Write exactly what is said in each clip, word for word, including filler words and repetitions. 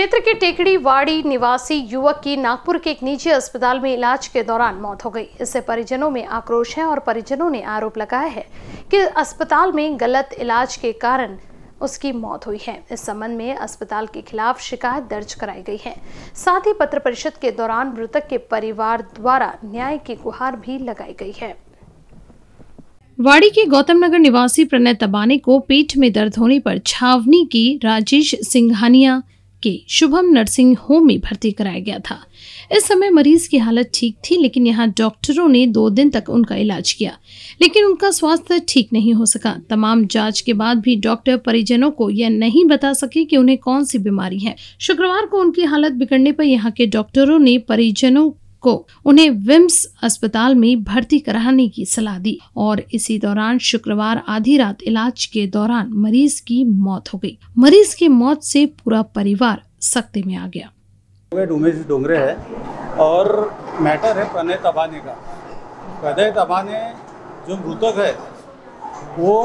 क्षेत्र के टेकड़ी वाड़ी निवासी युवक की नागपुर के एक निजी अस्पताल में इलाज के दौरान मौत हो गई। इससे परिजनों में आक्रोश है और परिजनों ने आरोप लगाया है कि अस्पताल में गलत इलाज के कारण उसकी मौत हुई है। इस संबंध में अस्पताल के खिलाफ शिकायत दर्ज कराई गई है। साथ ही पत्र परिषद के दौरान मृतक के परिवार द्वारा न्याय की गुहार भी लगाई गई है। वाड़ी के गौतम नगर निवासी प्रणय तबाने को पेट में दर्द होने पर छावनी की राजेश सिंघानिया के शुभम नर्सिंग होम में भर्ती कराया गया था। इस समय मरीज की हालत ठीक थी, लेकिन यहां डॉक्टरों ने दो दिन तक उनका इलाज किया, लेकिन उनका स्वास्थ्य ठीक नहीं हो सका। तमाम जांच के बाद भी डॉक्टर परिजनों को यह नहीं बता सके कि उन्हें कौन सी बीमारी है। शुक्रवार को उनकी हालत बिगड़ने पर यहां के डॉक्टरों ने परिजनों को उन्हें विम्स अस्पताल में भर्ती कराने की सलाह दी और इसी दौरान शुक्रवार आधी रात इलाज के दौरान मरीज की मौत हो गई। मरीज की मौत से पूरा परिवार सख्ते में आ गया। उमेश डोंगरे है और मैटर है प्रणय तबाने का। प्रणय तबाने जो मृतक है वो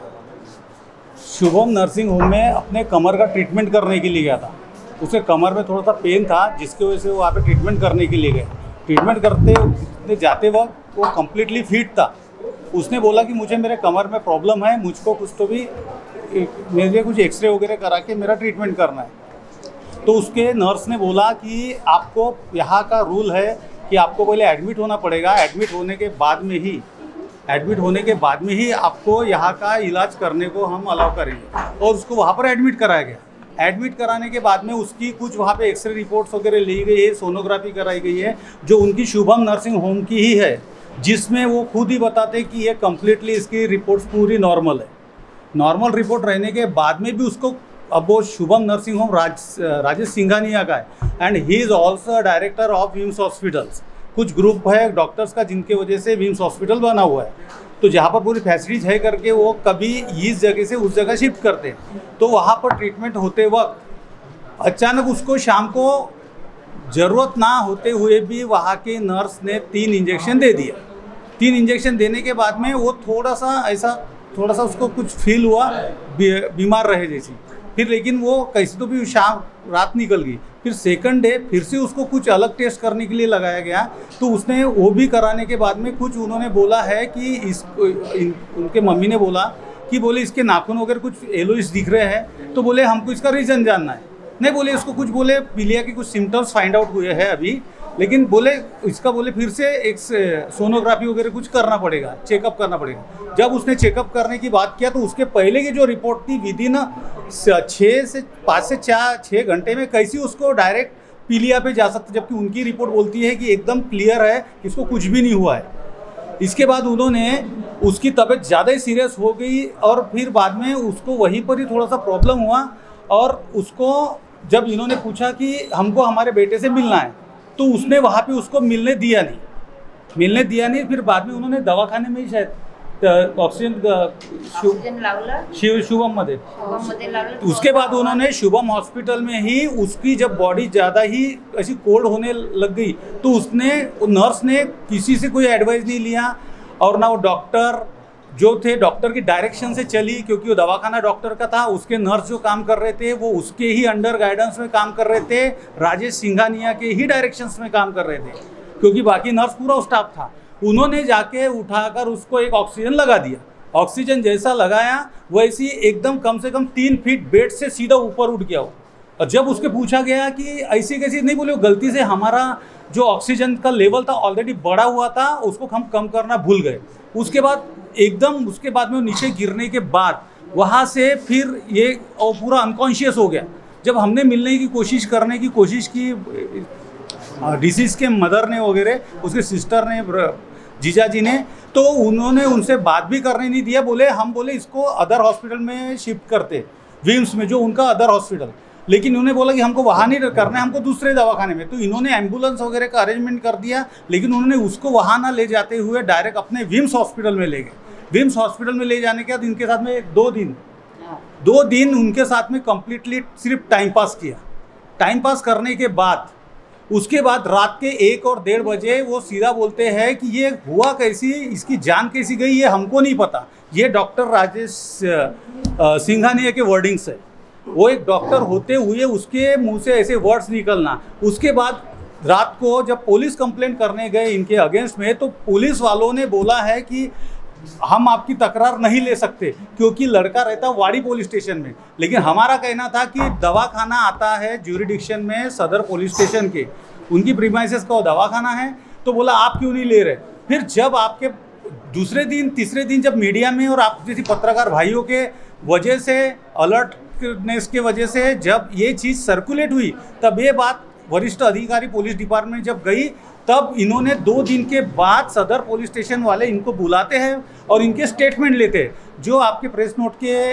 शुभम नर्सिंग होम में अपने कमर का ट्रीटमेंट करने के लिए गया था। उसके कमर में थोड़ा सा पेन था, जिसकी वजह से वो वहाँ पे ट्रीटमेंट करने के लिए गए। ट्रीटमेंट करते जाते वक्त वो कम्प्लीटली फिट था। उसने बोला कि मुझे मेरे कमर में प्रॉब्लम है, मुझको कुछ तो भी मेरे कुछ एक्सरे वगैरह करा के मेरा ट्रीटमेंट करना है। तो उसके नर्स ने बोला कि आपको यहाँ का रूल है कि आपको पहले एडमिट होना पड़ेगा। एडमिट होने के बाद में ही एडमिट होने के बाद में ही आपको यहाँ का इलाज करने को हम अलाउ करेंगे। और उसको वहाँ पर एडमिट कराया गया। एडमिट कराने के बाद में उसकी कुछ वहाँ पे एक्सरे रिपोर्ट्स वगैरह ली गई है, सोनोग्राफी कराई गई है, जो उनकी शुभम नर्सिंग होम की ही है, जिसमें वो खुद ही बताते कि ये कम्प्लीटली इसकी रिपोर्ट्स पूरी नॉर्मल है। नॉर्मल रिपोर्ट रहने के बाद में भी उसको, अब वो शुभम नर्सिंग होम राज राजेश सिंघानिया का है and he is also director of VIMS hospitals. कुछ ग्रुप है डॉक्टर्स का जिनके वजह से विम्स हॉस्पिटल बना हुआ है। तो जहाँ पर पूरी फैसिलिटीज है करके वो कभी इस जगह से उस जगह शिफ्ट करते हैं। तो वहाँ पर ट्रीटमेंट होते वक्त अचानक उसको शाम को ज़रूरत ना होते हुए भी वहाँ के नर्स ने तीन इंजेक्शन दे दिया। तीन इंजेक्शन देने के बाद में वो थोड़ा सा ऐसा थोड़ा सा उसको कुछ फील हुआ, बीमार रहे जैसी। फिर लेकिन वो कैसे तो भी शाम रात निकल गई। फिर सेकंड डे फिर से उसको कुछ अलग टेस्ट करने के लिए लगाया गया। तो उसने वो भी कराने के बाद में कुछ उन्होंने बोला है कि इस इन, उनके मम्मी ने बोला कि बोले इसके नाखून वगैरह कुछ येलोइश दिख रहे हैं। तो बोले हमको इसका रीज़न जानना है। नहीं बोले इसको कुछ बोले पीलिया के कुछ सिम्टम्स फाइंड आउट हुए हैं अभी, लेकिन बोले इसका बोले फिर से एक सोनोग्राफी वगैरह कुछ करना पड़ेगा, चेकअप करना पड़ेगा। जब उसने चेकअप करने की बात किया तो उसके पहले की जो रिपोर्ट थी विद इन छः से पाँच से चार छः घंटे में कैसी उसको डायरेक्ट पीलिया पे जा सकते, जबकि उनकी रिपोर्ट बोलती है कि एकदम क्लियर है, इसको कुछ भी नहीं हुआ है। इसके बाद उन्होंने उसकी तबीयत ज़्यादा ही सीरियस हो गई और फिर बाद में उसको वहीं पर ही थोड़ा सा प्रॉब्लम हुआ और उसको जब इन्होंने पूछा कि हमको हमारे बेटे से मिलना है तो उसने वहाँ पे उसको मिलने दिया नहीं मिलने दिया नहीं फिर बाद में उन्होंने दवाखाने में ही शायद ऑक्सीजन शिव शुभम मध्ये उसके बाद उन्होंने शुभम हॉस्पिटल में ही उसकी जब बॉडी ज़्यादा ही ऐसी कोल्ड होने लग गई तो उसने नर्स ने किसी से कोई एडवाइस नहीं लिया और ना वो डॉक्टर जो थे डॉक्टर की डायरेक्शन से चली, क्योंकि वो दवाखाना डॉक्टर का था। उसके नर्स जो काम कर रहे थे वो उसके ही अंडर गाइडेंस में काम कर रहे थे, राजेश सिंघानिया के ही डायरेक्शंस में काम कर रहे थे, क्योंकि बाकी नर्स पूरा स्टाफ था। उन्होंने जाके उठाकर उसको एक ऑक्सीजन लगा दिया। ऑक्सीजन जैसा लगाया वैसी एकदम कम से कम तीन फीट बेड से सीधा ऊपर उठ गया वो। और जब उसके पूछा गया कि ऐसी कैसी, नहीं बोले गलती से हमारा जो ऑक्सीजन का लेवल था ऑलरेडी बढ़ा हुआ था, उसको हम कम करना भूल गए। उसके बाद एकदम उसके बाद में नीचे गिरने के बाद वहाँ से फिर ये और पूरा अनकॉन्शियस हो गया। जब हमने मिलने की कोशिश करने की कोशिश की डिसीज के मदर ने वगैरह, उसके सिस्टर ने, जीजा जी ने, तो उन्होंने उनसे बात भी करने नहीं दिया। बोले हम बोले इसको अदर हॉस्पिटल में शिफ्ट करते, विम्स में जो उनका अदर हॉस्पिटल, लेकिन उन्होंने बोला कि हमको वहाँ नहीं करना है, हमको दूसरे दवाखाने में। तो इन्होंने एम्बुलेंस वगैरह का अरेंजमेंट कर दिया, लेकिन उन्होंने उसको वहाँ ना ले जाते हुए डायरेक्ट अपने विम्स हॉस्पिटल में ले गए। विम्स हॉस्पिटल में ले जाने के बाद इनके साथ में दो दिन दो दिन उनके साथ में कम्प्लीटली सिर्फ टाइम पास किया। टाइम पास करने के बाद उसके बाद रात के एक और डेढ़ बजे वो सीधा बोलते हैं कि ये हुआ कैसी, इसकी जान कैसी गई, ये हमको नहीं पता। ये डॉक्टर राजेश सिंघानिया के वर्डिंग्स है। वो एक डॉक्टर होते हुए उसके मुंह से ऐसे वर्ड्स निकलना। उसके बाद रात को जब पुलिस कंप्लेंट करने गए इनके अगेंस्ट में, तो पुलिस वालों ने बोला है कि हम आपकी तकरार नहीं ले सकते क्योंकि लड़का रहता वाड़ी पुलिस स्टेशन में। लेकिन हमारा कहना था कि दवाखाना आता है ज्यूरिडिक्शन में सदर पुलिस स्टेशन के, उनकी प्रीमाइसेस का दवाखाना है, तो बोला आप क्यों नहीं ले रहे। फिर जब आपके दूसरे दिन तीसरे दिन जब मीडिया में और आप जैसी पत्रकार भाइयों के वजह से, अलर्टनेस के वजह से जब ये चीज़ सर्कुलेट हुई, तब ये बात वरिष्ठ अधिकारी पुलिस डिपार्टमेंट जब गई, तब इन्होंने दो दिन के बाद सदर पुलिस स्टेशन वाले इनको बुलाते हैं और इनके स्टेटमेंट लेते हैं। जो आपके प्रेस नोट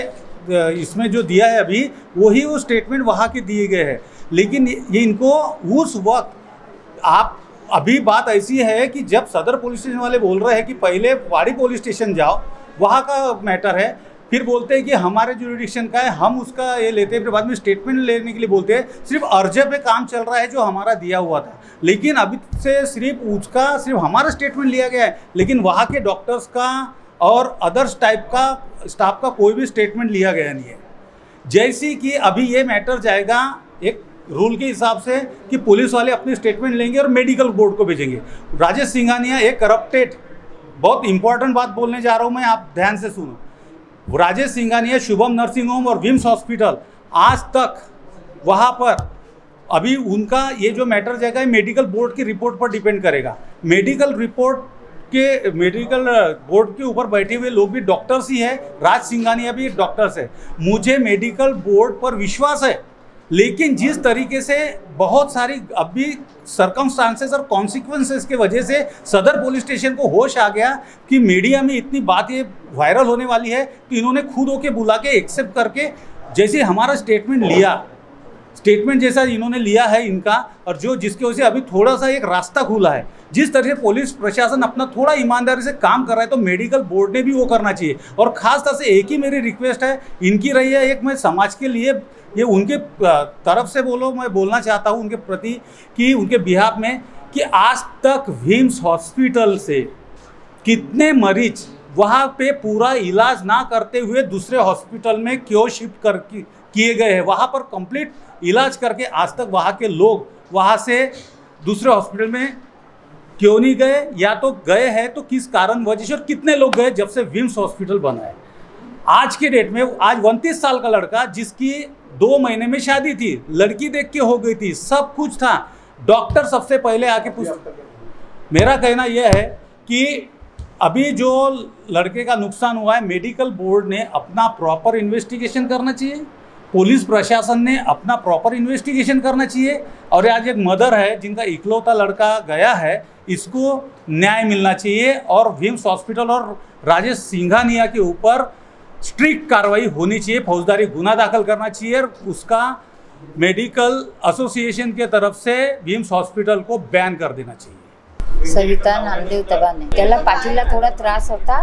के इसमें जो दिया है अभी, वही वो स्टेटमेंट वहाँ के दिए गए हैं। लेकिन ये इनको उस वक्त, आप अभी बात ऐसी है कि जब सदर पुलिस स्टेशन वाले बोल रहे हैं कि पहले वाड़ी पुलिस स्टेशन जाओ, वहाँ का मैटर है, फिर बोलते हैं कि हमारे जुरिडिक्शन का है, हम उसका ये लेते हैं, फिर बाद में स्टेटमेंट लेने के लिए बोलते हैं सिर्फ अर्जे पे काम चल रहा है जो हमारा दिया हुआ था। लेकिन अभी से सिर्फ उसका सिर्फ हमारा स्टेटमेंट लिया गया है, लेकिन वहाँ के डॉक्टर्स का और अदर्स टाइप का स्टाफ का कोई भी स्टेटमेंट लिया गया नहीं है। जैसे कि अभी ये मैटर जाएगा एक रूल के हिसाब से कि पुलिस वाले अपने स्टेटमेंट लेंगे और मेडिकल बोर्ड को भेजेंगे। राजेश सिंघानिया एक करप्टेड, बहुत इंपॉर्टेंट बात बोलने जा रहा हूँ मैं, आप ध्यान से सुनो। राजेश सिंघानिया शुभम नर्सिंग होम और विम्स हॉस्पिटल, आज तक वहाँ पर अभी उनका ये जो मैटर जाएगा मेडिकल बोर्ड की रिपोर्ट पर डिपेंड करेगा। मेडिकल रिपोर्ट के मेडिकल बोर्ड के ऊपर बैठे हुए लोग भी डॉक्टर्स ही है, राज सिंघानिया भी डॉक्टर्स है। मुझे मेडिकल बोर्ड पर विश्वास है, लेकिन जिस तरीके से बहुत सारी अभी सर्कमस्टांसेस और कॉन्सिक्वेंसेस के वजह से सदर पुलिस स्टेशन को होश आ गया कि मीडिया में इतनी बात ये वायरल होने वाली है, तो इन्होंने खुद होके बुला के एक्सेप्ट करके जैसे हमारा स्टेटमेंट लिया, स्टेटमेंट जैसा इन्होंने लिया है इनका, और जो जिसकी वजह से अभी थोड़ा सा एक रास्ता खुला है। जिस तरह से पुलिस प्रशासन अपना थोड़ा ईमानदारी से काम कर रहा है, तो मेडिकल बोर्ड ने भी वो करना चाहिए। और ख़ास तौर से एक ही मेरी रिक्वेस्ट है इनकी रही है, एक मैं समाज के लिए ये उनके तरफ से बोलो, मैं बोलना चाहता हूँ उनके प्रति कि उनके बिहाफ में, कि आज तक विम्स हॉस्पिटल से कितने मरीज वहाँ पे पूरा इलाज ना करते हुए दूसरे हॉस्पिटल में क्यों शिफ्ट कर किए गए हैं। वहाँ पर कंप्लीट इलाज करके आज तक वहाँ के लोग वहाँ से दूसरे हॉस्पिटल में क्यों नहीं गए, या तो गए हैं तो किस कारण वजह से, और कितने लोग गए जब से विम्स हॉस्पिटल बना है। आज के डेट में आज उनतीस साल का लड़का जिसकी दो महीने में शादी थी, लड़की देख के हो गई थी, सब कुछ था, डॉक्टर सबसे पहले आके पूछ। मेरा कहना यह है कि अभी जो लड़के का नुकसान हुआ है, मेडिकल बोर्ड ने अपना प्रॉपर इन्वेस्टिगेशन करना चाहिए, पुलिस प्रशासन ने अपना प्रॉपर इन्वेस्टिगेशन करना चाहिए। और आज एक मदर है जिनका इकलौता लड़का गया है, इसको न्याय मिलना चाहिए और विम्स हॉस्पिटल और राजेश सिंघानिया के ऊपर स्ट्रिक्ट कार्रवाई होनी चाहिए, फौजदारी गुना दाखिल करना चाहिए, और उसका मेडिकल एसोसिएशन के तरफ से विम्स हॉस्पिटल को बैन कर देना चाहिए। सविता नामदेव तबाने, त्याला पाठीला थोडा त्रास होता,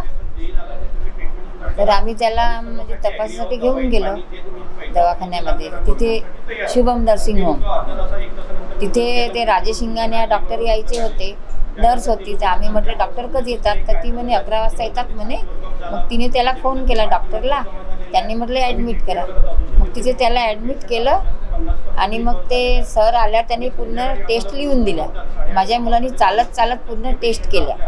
तर आम्ही त्याला म्हणजे तपासासाठी घेऊन गेलो दवाखान्यामध्ये। तिथे शुभम नर्सिंग होम, तिथे ते राजेश सिंघानिया डॉक्टर यायचे होते, नर्स होती। तर आम्ही म्हटलं डॉक्टर कधी येतात, तर ती म्हणे अकरा वाजता येतात म्हणे। मग तिने त्याला फोन केला डॉक्टरला, त्यांनी म्हटलं ॲडमिट करा। मग तिथे त्याला ॲडमिट केलं आणि मग ते सर आल्यावर त्यांनी पूर्ण टेस्ट लिहून दिल्या। माझ्या मुलांनी चालत चालत पूर्ण टेस्ट केल्या,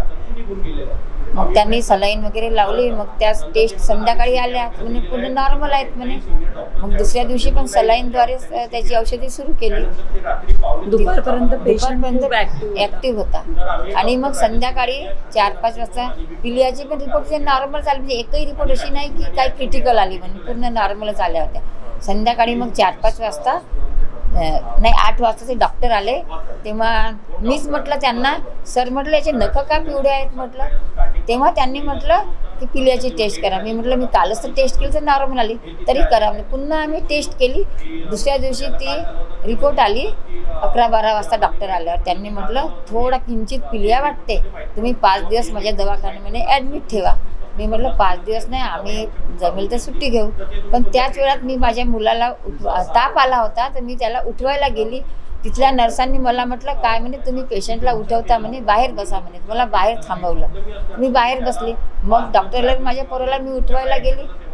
मग त्यांनी सलाईन वगैरे लावली। मग त्या टेस्ट संध्याकाळी आल्या, म्हणे पूर्ण नॉर्मल आहेत म्हणे। मग दुसऱ्या दिवशी पण सलाईनद्वारे त्याची औषधी सुरू केली। दुपारपर्यंत दुपारपर्यंत ॲक्टिव्ह होता आणि मग संध्याकाळी चार पाच वाजता पिलियाची पण रिपोर्ट नॉर्मल झाली, म्हणजे एकही रिपोर्ट अशी नाही की काही क्रिटिकल आली, म्हणजे पूर्ण नॉर्मलच आल्या होत्या। संध्याकाळी मग चार पाच वाजता नाही आठ वाजता ते डॉक्टर आले, तेव्हा मीच म्हटलं त्यांना, सर म्हटलं याचे नखं का पिवळे आहेत म्हटलं। तेव्हा त्यांनी म्हटलं की पिलियाची टेस्ट करा। मी म्हटलं मी कालच तर टेस्ट केली तर नॉर्मल आली, तरी करा। म्हणजे पुन्हा आम्ही टेस्ट केली, दुसऱ्या दिवशी ती रिपोर्ट आली। अकरा बारा वाजता डॉक्टर आल्यावर त्यांनी म्हटलं थोडा किंचित पिलिया वाटते, तुम्ही पाच दिवस माझ्या दवाखान्यामध्ये ॲडमिट ठेवा। मी म्हटलं पाच दिवस नाही, आम्ही जमेल तर सुट्टी घेऊ। पण त्याच वेळात मी माझ्या मुलाला ताप आला होता, तर मी त्याला उठवायला गेली। तिथल्या नर्सांनी मला म्हटलं काय म्हणे तुम्ही पेशंटला उठवता म्हणे, बाहेर बसा म्हणे। मला बाहेर थांबवलं, मी बाहेर बसली। मग डॉक्टरला माझ्या पोराला मी उठवायला गेली,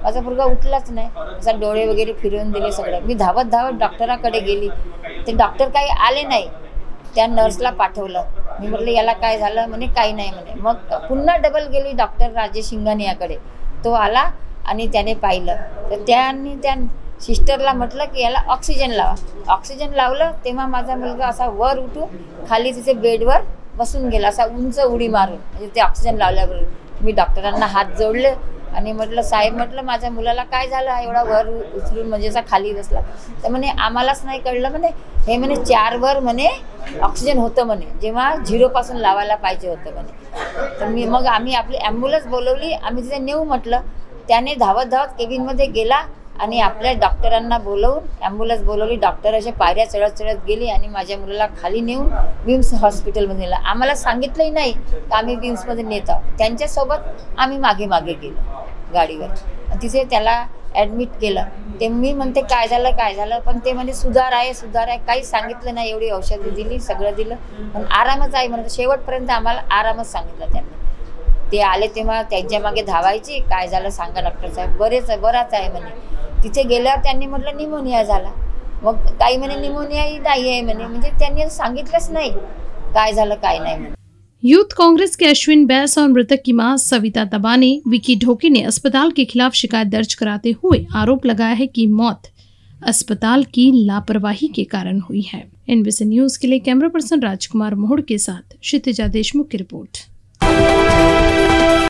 माझा मुलगा उठलाच नाही, असा डोळे वगैरे फिरवून दिले सगळं. मी धावत धावत डॉक्टराकडे गेली, ते डॉक्टर काही आले नाही, त्या नर्सला पाठवलं. मी म्हटलं याला काय झालं, म्हणे काही नाही म्हणे. मग पुन्हा डबल गेली डॉक्टर राजेश शिंगाणे याकडे, तो आला आणि त्याने पाहिलं. तर त्यांनी त्या सिस्टरला म्हटलं की याला ऑक्सिजन लावा. ऑक्सिजन लावलं तेव्हा माझा मुलगा असा वर उठून खाली तिथे बेडवर बसून गेला, असा उंच उडी मारून. म्हणजे ते ऑक्सिजन लावल्याबरोबर मी डॉक्टरांना हात जोडले आणि म्हटलं साहेब, म्हटलं माझ्या मुलाला काय झालं, एवढा वर उचलून म्हणजे असा खाली बसला. तर म्हणे आम्हालाच नाही कळलं म्हणे, हे म्हणे चार वर म्हणे ऑक्सिजन होतं म्हणे, जेव्हा झिरोपासून लावायला पाहिजे होतं म्हणे. तर मी मग आम्ही आपली ॲम्ब्युलन्स बोलवली, आम्ही तिथे नेऊ म्हटलं. त्याने धावत धावत केबिनमध्ये गेला आणि आपल्या डॉक्टरांना बोलवून ॲम्ब्युलन्स बोलवली. डॉक्टर असे पायऱ्या चढत चढत गेली आणि माझ्या मुलाला खाली नेऊन विम्स हॉस्पिटलमध्ये नेलं. आम्हाला सांगितलंही नाही की आम्ही विम्समध्ये नेत आहोत. त्यांच्यासोबत आम्ही मागे मागे गेलो गाडीवर. तिथे त्याला ॲडमिट केलं. ते मी म्हणते काय झालं काय झालं, पण ते म्हणजे सुधार आहे सुधार आहे, काही सांगितलं नाही. एवढी औषधं दिली, सगळं दिलं, पण आरामच आहे म्हणत. शेवटपर्यंत आम्हाला आरामच सांगितलं त्यांनी. ते आले तेव्हा त्यांच्या मागे धावायची, काय झालं सांगा डॉक्टर साहेब, बरेच बराच आहे म्हणे. तिथे गेल्यावर त्यांनी म्हटलं निमोनिया झाला. मग काही म्हणे निमोनियाही नाही आहे म्हणे, म्हणजे त्यांनी सांगितलंच नाही काय झालं काय नाही म्हणे. यूथ कांग्रेस के अश्विन बैस और मृतक की मां सविता तबा ने विकी ढोके ने अस्पताल के खिलाफ शिकायत दर्ज कराते हुए आरोप लगाया है कि मौत अस्पताल की लापरवाही के कारण हुई है। एनबीसी न्यूज के लिए कैमरा पर्सन राजकुमार मोहड़ के साथ क्षितिजा देशमुख की रिपोर्ट।